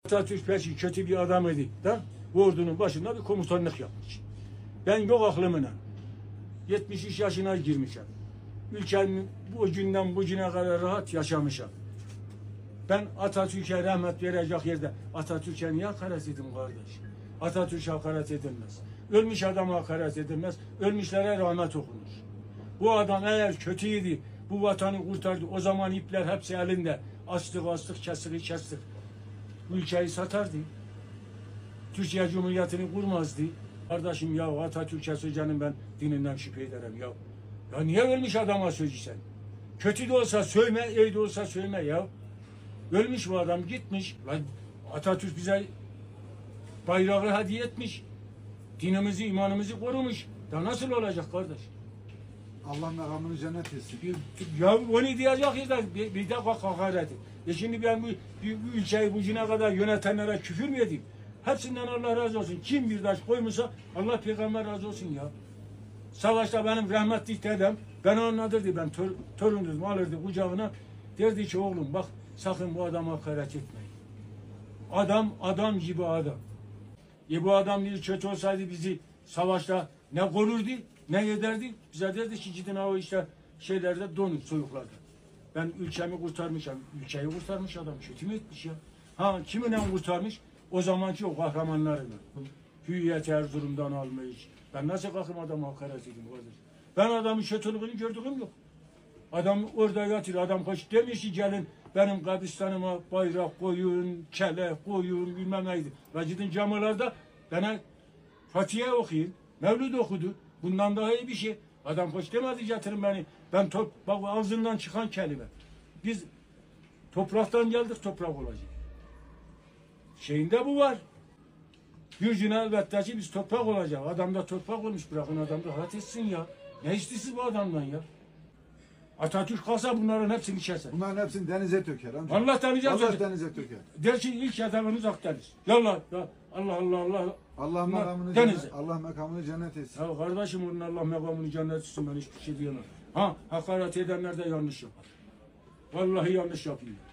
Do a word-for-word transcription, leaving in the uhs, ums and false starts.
Atatürk peki kötü bir adam idi da bu ordunun başında bir komutanlık yapmış. Ben yok aklımla yetmiş üç yaşına girmişim. Ülkenin bu günden bu güne kadar rahat yaşamışım. Ben Atatürk'e rahmet verecek yerde Atatürk'e niye hakaret edeyim kardeş? Atatürk'e hakaret edilmez. Ölmüş adama hakaret edilmez. Ölmüşlere rahmet okunur. Bu adam eğer kötüydü, bu vatanı kurtardı. O zaman ipler hepsi elinde. Astık astık, kestik kestik. Ülkeyi satardı. Türkiye Cumhuriyeti'ni kurmazdı. Kardeşim ya Atatürk'e söyleyeceğim ben dininden şüphe ederim ya. Ya niye ölmüş adama söyleyeceksin? Kötü de olsa söyleme, iyi de olsa söyleme ya. Ölmüş bu adam gitmiş. Lan Atatürk bize bayrağı hediye etmiş. Dinimizi, imanımızı korumuş. Da nasıl olacak kardeş? Allah mekamını cennet etsin. Ya onu diyecek ya bir, bir de hakaret. E şimdi ben bu, bu, bu ülkeyi bugüne kadar yönetenlere küfür mü edeyim? Hepsinden Allah razı olsun. Kim bir taş koymuşsa Allah peygamber razı olsun ya. Savaşta benim rahmetli dedem beni anlatırdı. Ben tor, torunum alırdı kucağına. Derdi ki oğlum bak sakın bu adama hakaret etmeyin. Adam adam gibi adam. E bu adam bir kötü olsaydı bizi savaşta ne korurdu ne ederdi. Bize derdi ki gidin o işte şeylerde donun soyuklarda. Ben ülkemi kurtarmışım. Ülkeyi kurtarmış adam. Kötü mü etmiş ya? Ha kiminle kurtarmış? O zamanki o kahramanlarını. Hüviyet Erzurum'dan almış. Ben nasıl kalkım adama hakaret edeyim kardeş? Ben adamın kötülüğünü gördüğüm yok. Adam orada yatıyor. Adam koş demiş ki gelin benim kabristanıma bayrak koyun, kele koyun bilmem neydi. Ve gidin camilarda bana Fatiha okuyun. Mevlid okudu. Bundan daha iyi bir şey. Adam koş demedi getirin beni. Ben top, bak ağzından çıkan kelime. Biz topraktan geldik toprak olacak. Şeyinde bu var. Gücüne elbette ki biz toprak olacak. Adam da toprak olmuş. Bırakın adam rahat etsin ya. Ne istiyorsunuz bu adamdan ya? Atatürk kalsa bunların hepsini keser. Bunların hepsini denize döker. Amca. Allah denize Allah döker. denize döker. Der ki ilk hedefimiz Akdeniz. Yallah ya Allah Allah Allah. Allah mekamını denize. cennet, Allah mekamını cennet etsin. Ya kardeşim onun Allah mekamını cennet etsin ben hiçbir şey diyemem. Ha hakaret edenler de yanlış yapar. Vallahi yanlış yapıyor.